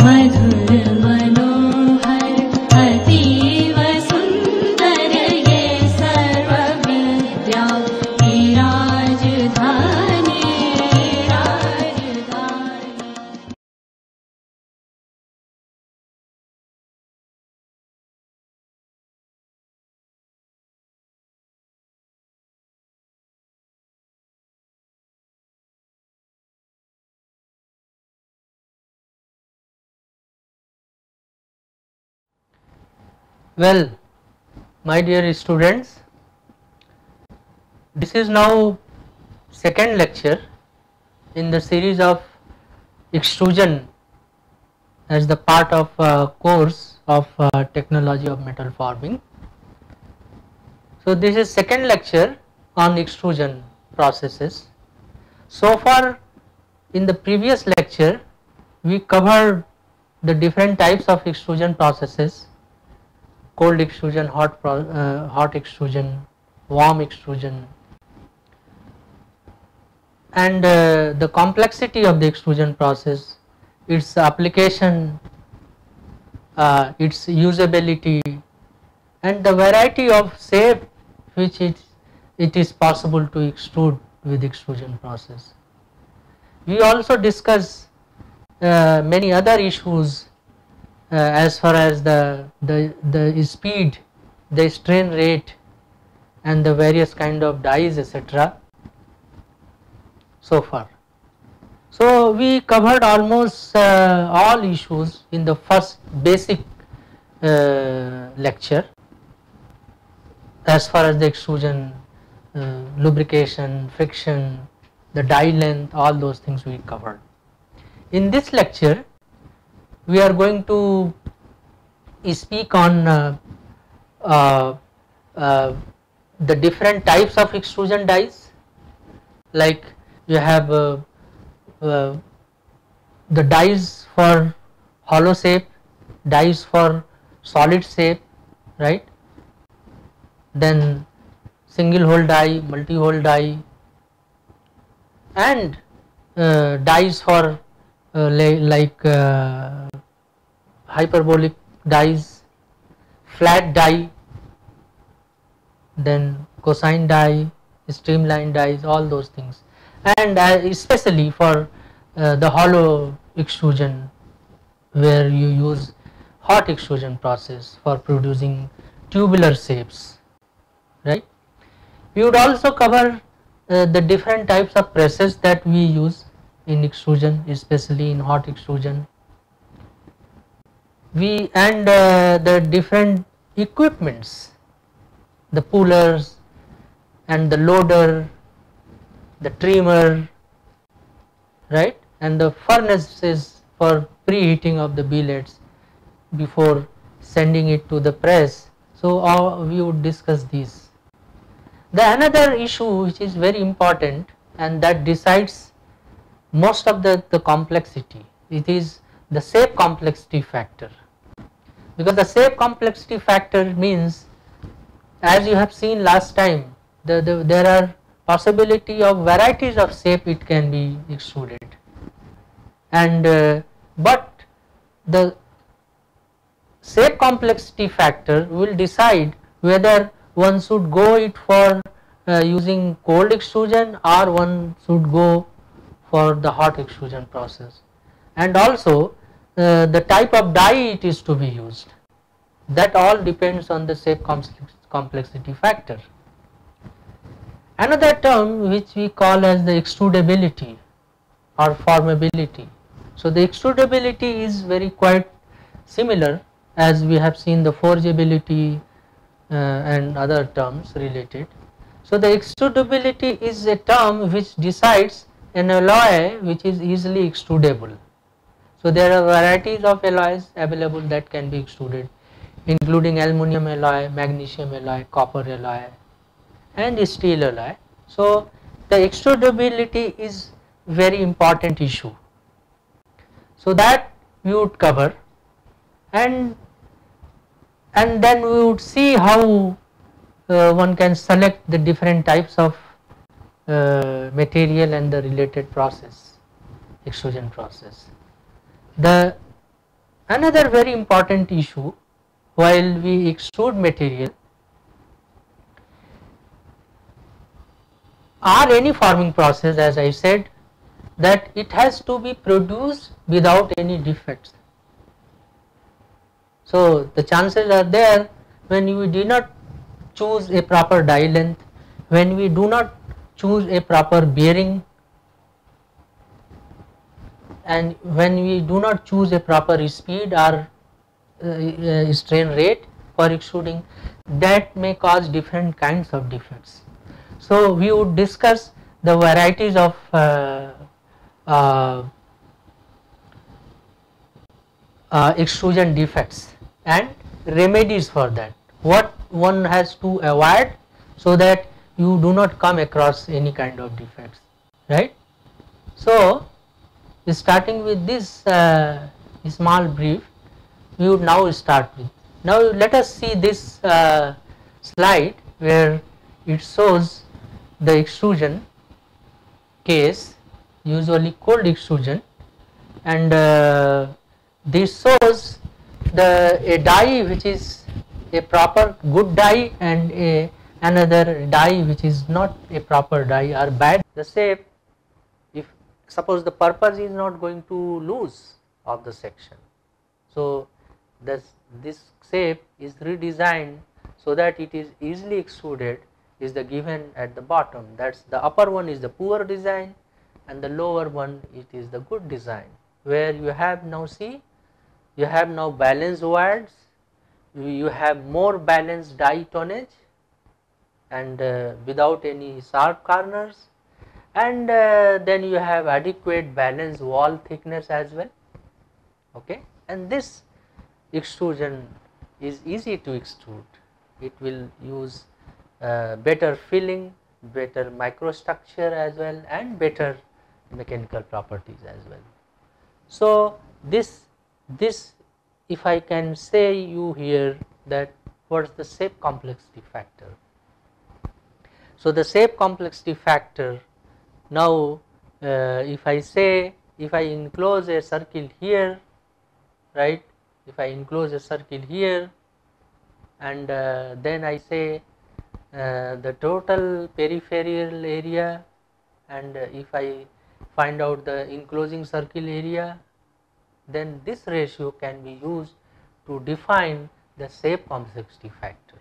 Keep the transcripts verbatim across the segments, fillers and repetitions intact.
मधुर मनोहर अतीव सुंदर ये सर्व विद्या की राजधानी राजधानी। Well, my dear students, this is now second lecture in the series of extrusion as the part of uh, course of uh, technology of metal forming. So this is second lecture on extrusion processes. So far in the previous lecture we covered the different types of extrusion processes: cold extrusion, hot, pro, uh, hot extrusion, warm extrusion, and uh, the complexity of the extrusion process, its application, uh, its usability, and the variety of shape which it, it is possible to extrude with extrusion process. We also discuss uh, many other issues uh, as far as the, the, the speed, the strain rate, and the various kind of dyes, et cetera so far. So we covered almost uh, all issues in the first basic uh, lecture as far as the extrusion, uh, lubrication, friction, the dye length, all those things we covered. In this lecture we are going to speak on uh, uh, uh, the different types of extrusion dyes. Like you have uh, uh, the dyes for hollow shape, dyes for solid shape, right? Then single hole die, multi hole die, and uh, dyes for uh, like uh, hyperbolic dyes, flat die, then cosine die, streamline dyes, all those things, and uh, especially for uh, the hollow extrusion where you use hot extrusion process for producing tubular shapes, right? We would also cover uh, the different types of presses that we use in extrusion, especially in hot extrusion. We and uh, the different equipments, the pullers and the loader, the trimmer, right, and the furnaces for preheating of the billets before sending it to the press. So uh, we would discuss these. The another issue which is very important and that decides most of the, the complexity, it is the shape complexity factor, because the shape complexity factor means, as you have seen last time, the, the, there are possibility of varieties of shape it can be extruded, and uh, but the shape complexity factor will decide whether one should go it for uh, using cold extrusion or one should go for the hot extrusion process, and also uh, the type of die it is to be used. That all depends on the shape complexity factor. Another term which we call as the extrudability or formability. So the extrudability is very quite similar, as we have seen the forgeability uh, and other terms related. So the extrudability is a term which decides an alloy which is easily extrudable. So there are varieties of alloys available that can be extruded, including aluminum alloy, magnesium alloy, copper alloy, and steel alloy. So the extrudability is very important issue. So that we would cover, and and then we would see how uh, one can select the different types of uh, material and the related process, extrusion process. The Another very important issue while we extrude material or any forming process, as I said, that it has to be produced without any defects. So the chances are there when we do not choose a proper die length, when we do not choose a proper bearing, and when we do not choose a proper speed or uh, uh, strain rate for extruding, that may cause different kinds of defects. So we would discuss the varieties of uh, uh, uh, extrusion defects and remedies for that, what one has to avoid so that you do not come across any kind of defects, right. So starting with this uh, small brief, we would now start with. Now let us see this uh, slide where it shows the extrusion case, usually cold extrusion, and uh, this shows the a die which is a proper good die and a another die which is not a proper die or bad. The shape, if suppose the purpose is not going to lose of the section, so this this shape is redesigned so that it is easily extruded, is the given at the bottom. That's the upper one is the poor design and the lower one it is the good design, where you have now see you have now balanced wards, you have more balanced die tonnage and uh, without any sharp corners, and uh, then you have adequate balanced wall thickness as well, okay. And this extrusion is easy to extrude, it will use uh, better filling, better microstructure as well, and better mechanical properties as well. So this this if I can say you here that what is the shape complexity factor. So the shape complexity factor, now uh, if I say, if I enclose a circle here, right, if I enclose a circle here and uh, then I say uh, the total peripheral area, and uh, if I find out the enclosing circle area, then this ratio can be used to define the shape complexity factor.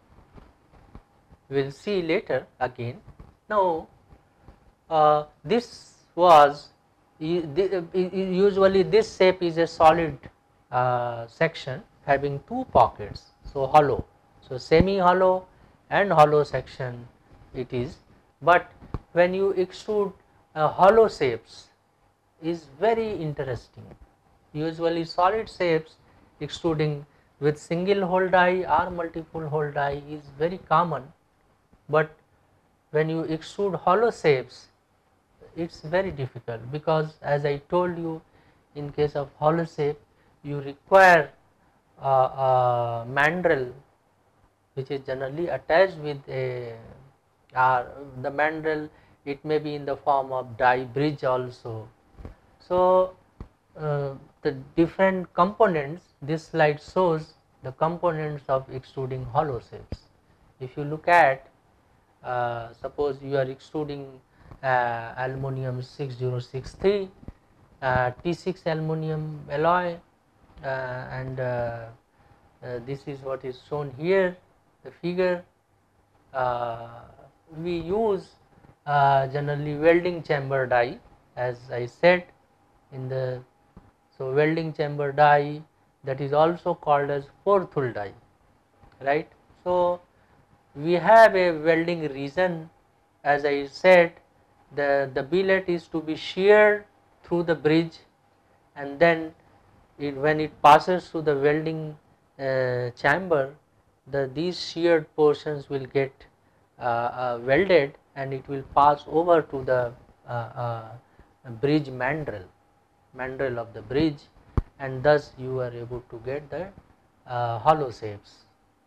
We will see later again. Now uh, this was usually this shape is a solid uh, section having two pockets, so hollow, so semi hollow and hollow section it is, but when you extrude uh, hollow shapes is very interesting. Usually solid shapes extruding with single hole die or multiple hole die is very common, but when you extrude hollow shapes it's very difficult, because as I told you, in case of hollow shape you require a, a mandrel which is generally attached with a or the mandrel, it may be in the form of die bridge also. So uh, the different components, this slide shows the components of extruding hollow shapes. If you look at uh, suppose you are extruding uh, aluminum six zero six three uh, T six aluminum alloy, uh, and uh, uh, this is what is shown here, the figure. Uh, we use uh, generally welding chamber die, as I said in the, so welding chamber die, that is also called as fourth-hole die, right. So we have a welding region, as I said, the, the billet is to be sheared through the bridge, and then it, when it passes through the welding uh, chamber, the these sheared portions will get uh, uh, welded and it will pass over to the uh, uh, bridge mandrel, mandrel of the bridge, and thus you are able to get the uh, hollow shapes.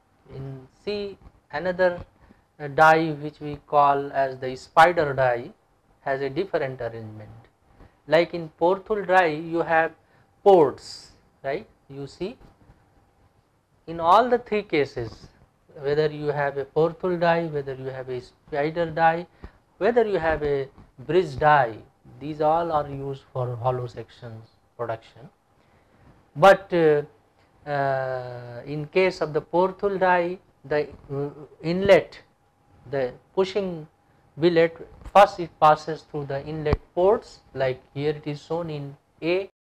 In see another uh, die which we call as the spider die has a different arrangement. Like in fourth-hole die you have ports, right, you see in all the three cases, whether you have a porthole die, whether you have a spider die, whether you have a bridge die, these all are used for hollow sections production. But uh, uh, in case of the porthole die, the uh, inlet, the pushing billet, first it passes through the inlet ports, like here it is shown in A,